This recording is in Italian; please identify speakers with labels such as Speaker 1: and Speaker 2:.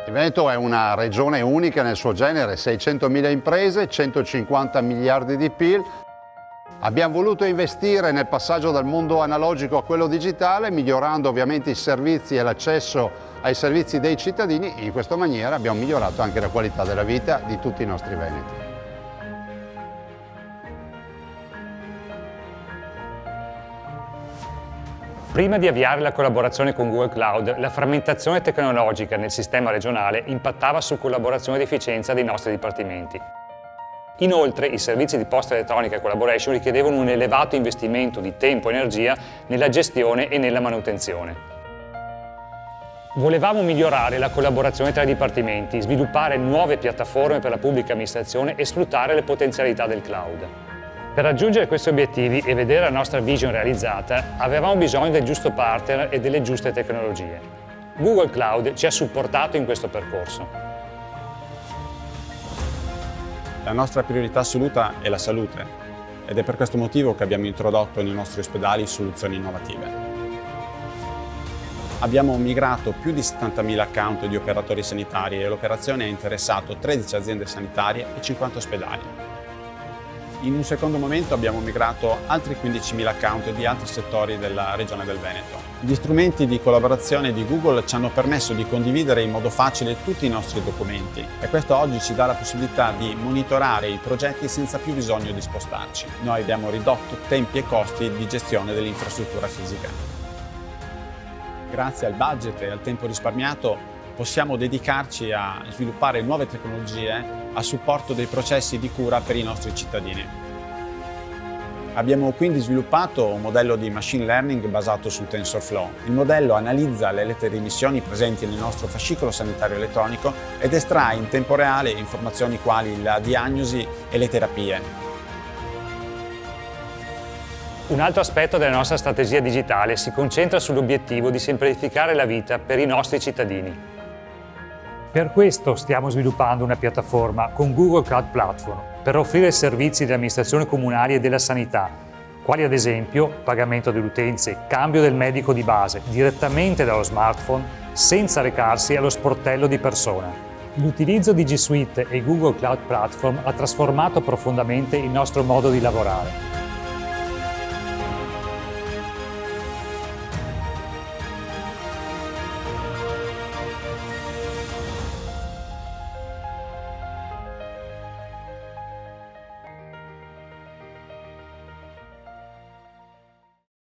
Speaker 1: Il Veneto è una regione unica nel suo genere, 600.000 imprese, 150 miliardi di PIL. Abbiamo voluto investire nel passaggio dal mondo analogico a quello digitale, migliorando ovviamente i servizi e l'accesso ai servizi dei cittadini. In questa maniera abbiamo migliorato anche la qualità della vita di tutti i nostri veneti.
Speaker 2: Prima di avviare la collaborazione con Google Cloud, la frammentazione tecnologica nel sistema regionale impattava su collaborazione ed efficienza dei nostri dipartimenti. Inoltre, i servizi di posta elettronica e collaboration richiedevano un elevato investimento di tempo e energia nella gestione e nella manutenzione. Volevamo migliorare la collaborazione tra i dipartimenti, sviluppare nuove piattaforme per la pubblica amministrazione e sfruttare le potenzialità del cloud. Per raggiungere questi obiettivi e vedere la nostra vision realizzata, avevamo bisogno del giusto partner e delle giuste tecnologie. Google Cloud ci ha supportato in questo percorso.
Speaker 3: La nostra priorità assoluta è la salute ed è per questo motivo che abbiamo introdotto nei nostri ospedali soluzioni innovative. Abbiamo migrato più di 70.000 account di operatori sanitari e l'operazione ha interessato 13 aziende sanitarie e 50 ospedali. In un secondo momento abbiamo migrato altri 15.000 account di altri settori della regione del Veneto. Gli strumenti di collaborazione di Google ci hanno permesso di condividere in modo facile tutti i nostri documenti e questo oggi ci dà la possibilità di monitorare i progetti senza più bisogno di spostarci. Noi abbiamo ridotto tempi e costi di gestione dell'infrastruttura fisica. Grazie al budget e al tempo risparmiato possiamo dedicarci a sviluppare nuove tecnologie a supporto dei processi di cura per i nostri cittadini. Abbiamo quindi sviluppato un modello di machine learning basato su TensorFlow. Il modello analizza le lettere di emissioni presenti nel nostro fascicolo sanitario elettronico ed estrae in tempo reale informazioni quali la diagnosi e le terapie.
Speaker 2: Un altro aspetto della nostra strategia digitale si concentra sull'obiettivo di semplificare la vita per i nostri cittadini. Per questo stiamo sviluppando una piattaforma con Google Cloud Platform per offrire servizi di amministrazione comunali e della sanità, quali ad esempio pagamento delle utenze, cambio del medico di base direttamente dallo smartphone senza recarsi allo sportello di persona. L'utilizzo di G Suite e Google Cloud Platform ha trasformato profondamente il nostro modo di lavorare.